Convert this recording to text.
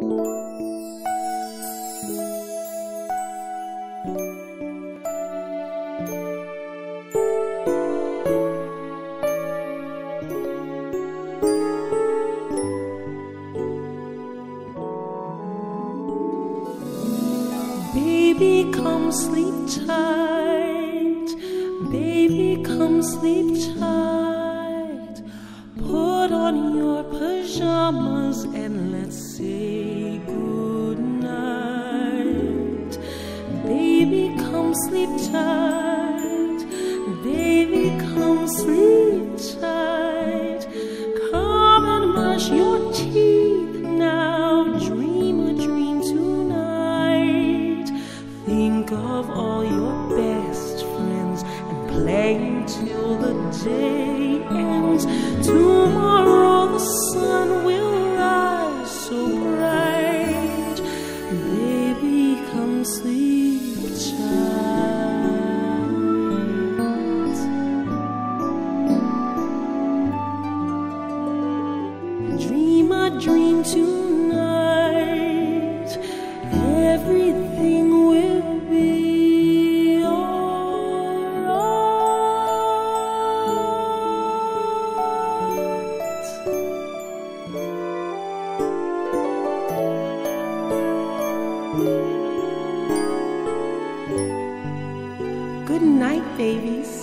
Baby, come sleep tight. Baby, come sleep tight. Put on your pajamas and let's say good night. Baby, come sleep tight. Baby, come sleep tight. Come and brush your teeth now. Dream a dream tonight. Think of all your best friends and play until the day ends. Tomorrow the sun will rise so bright. Baby, come sleep tight. Dream a dream tonight. Everything will be alright. Good night, babies.